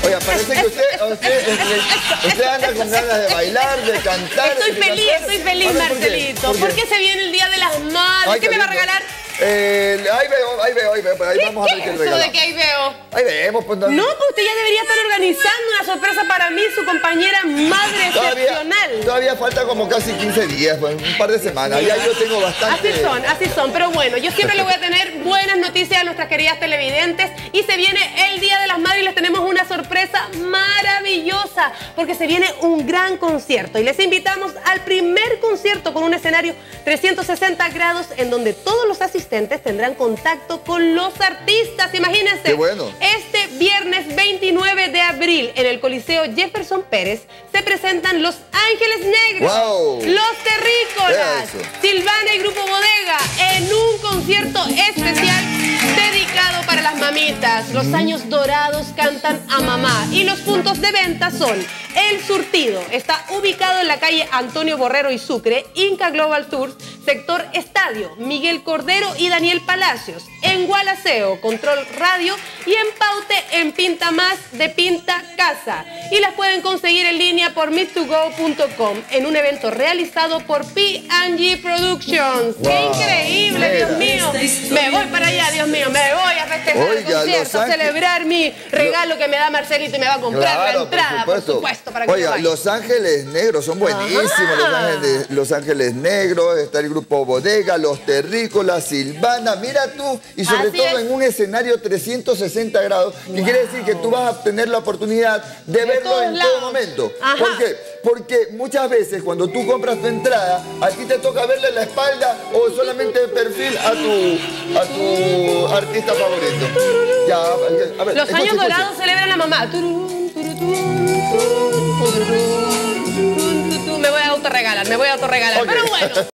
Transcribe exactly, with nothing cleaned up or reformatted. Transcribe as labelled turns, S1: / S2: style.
S1: Oiga, parece que usted, usted, usted, usted anda con ganas de bailar, de cantar.
S2: Estoy
S1: de
S2: feliz,
S1: cantar.
S2: estoy feliz,
S1: ¿Por qué?
S2: Marcelito.
S1: ¿Por qué?
S2: Porque se viene el Día de las Madres.
S1: Ay,
S2: ¿Qué me va a
S1: lindo.
S2: regalar?
S1: Eh, ahí veo, ahí veo, ahí veo. Ahí vamos a ver
S2: ¿Qué
S1: qué
S2: es
S1: le
S2: eso de
S1: regalamos.
S2: que ahí veo?
S1: Ahí vemos, pues no.
S2: No, pues usted ya debería estar organizando una sorpresa para mí, su compañera madre
S1: Todavía,
S2: excepcional.
S1: todavía falta como casi quince días, pues, un par de semanas. Ya yo tengo bastante.
S2: Así son, así son. Pero bueno, yo siempre le voy a tener buenas noticias a nuestras queridas televidentes. Y se viene el Día de las Madres y les tenemos una sorpresa maravillosa. Porque se viene un gran concierto. Y les invitamos al primer concierto con un escenario trescientos sesenta grados en donde todos los asistentes tendrán contacto con los artistas. Imagínense.
S1: Qué bueno.
S2: Este viernes veintinueve de abril en el Coliseo Jefferson Pérez se presentan Los Ángeles Negros,
S1: wow,
S2: Los Terrícolas,
S1: eso.
S2: Silvana y Grupo Bodega en un concierto especial dedicado para las mamitas. Los años dorados cantan a mamá y los puntos de venta son El Surtido. Está ubicado en la calle Antonio Borrero y Sucre, Inca Global Tours, sector Estadio, Miguel Cordero y Daniel Palacios. En Gualaceo, Control Radio y en Paute, en Pinta Más de Pinta Casa. Y las pueden conseguir en línea por meet to go punto com en un evento realizado por P and G Productions.
S1: Wow.
S2: ¡Qué increíble, Dios mío! Me voy para allá, Dios mío, me voy a festejar el
S1: Oiga,
S2: concierto,
S1: Los
S2: a
S1: Ángeles-
S2: celebrar mi regalo que me da Marcelito y me va a comprar
S1: Claro,
S2: la entrada,
S1: por
S2: por
S1: supuesto.
S2: supuesto, para que yo
S1: Oiga,
S2: vaya.
S1: Los Ángeles Negros son buenísimos.
S2: Ajá.
S1: Los Ángeles, Los Ángeles Negros, está el Grupo Bodega, Los Terrícolas, Silvana. Mira tú, y sobre
S2: Así
S1: todo
S2: es.
S1: en un escenario trescientos sesenta grados, que quiere decir que tú vas a tener la oportunidad de, verlo
S2: todos
S1: en todo
S2: lados.
S1: momento.
S2: Ajá.
S1: ¿Por qué? Porque muchas veces cuando tú compras tu entrada, a ti te toca verle la espalda o solamente el perfil a tu, a tu artista favorito. Ya, a ver,
S2: Los
S1: escuche,
S2: años
S1: escuche.
S2: dorados celebran a mamá. Tururún, turutún, tururún, tururún, tururún, tururún. Me voy a autorregalar, me voy a autorregalar.
S1: Ok.
S2: Pero bueno.